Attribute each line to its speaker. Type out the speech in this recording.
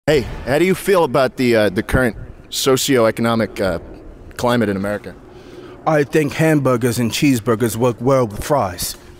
Speaker 1: Hey, how do you feel about the current socioeconomic climate in America?
Speaker 2: I think hamburgers and cheeseburgers work well with fries.